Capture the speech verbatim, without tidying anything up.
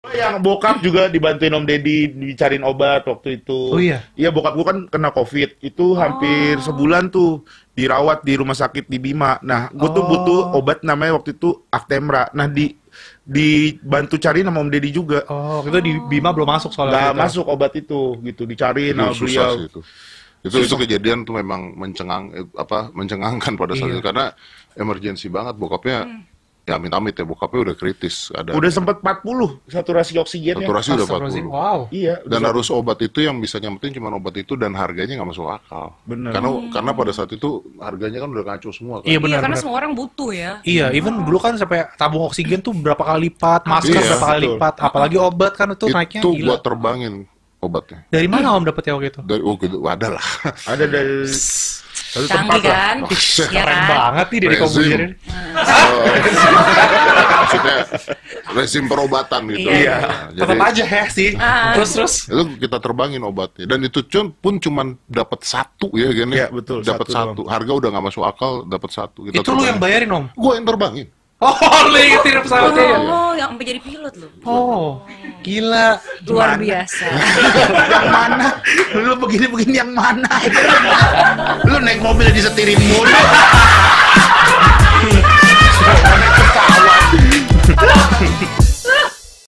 Yang bokap juga dibantuin Om Deddy dicariin obat waktu itu. Oh iya? Iya, bokap gua kan kena COVID. Itu hampir Oh. sebulan tuh dirawat di rumah sakit di Bima. Nah, gua tuh Oh. butuh obat namanya waktu itu Actemra. Nah, di dibantu cari sama Om Deddy juga. Oh, itu di Bima belum masuk soalnya. Nggak waktu itu. masuk obat itu, gitu. Dicariin sama Itu susah beliau. sih itu. Itu itu kejadian tuh memang mencengang eh, apa mencengangkan pada saat Iya. itu karena emergency banget bokapnya. Ya amit-amit ya bokapnya udah kritis ada. Udah sempet empat puluh saturasi oksigennya. saturasi udah empat Astagfirullahaladzim. puluh. Wow. Iya, Dan udah harus obat itu yang bisa nyampetin cuma obat itu dan harganya nggak masuk akal. Bener. Karena karena pada saat itu harganya kan udah ngaco semua kan. Iya Iya, benar karena benar. semua orang butuh ya. Iya, even dulu kan sampai tabung oksigen tuh berapa kali lipat, masker Iya, berapa kali betul. lipat, apalagi obat kan itu naiknya Itu gila. gua terbangin obatnya. Dari mana Om dapet ya waktu itu? Dari oh gitu ada lah. ada dari satu tempat Canggih lah. kan? Iya Keren kan? banget nih dari Rezim. komputer. Maksudnya rezim perobatan gitu. Iya. Nah, Tetap aja ya sih. Ah. Terus terus. itu kita terbangin obatnya dan itu cun- pun cuman dapat satu ya gini. Iya, betul, Dapat satu satu. Harga udah nggak masuk akal, dapat satu. Kita Itu lu yang bayarin Om? Gua yang terbangin. Oh, lu yang nyetir pesawatnya ya? Oh, yang sampai jadi pilot loh. Oh, gila. Luar Gimana? biasa. Yang mana? Lu begini-begini yang mana? Lu naik mobil disetirin mulu.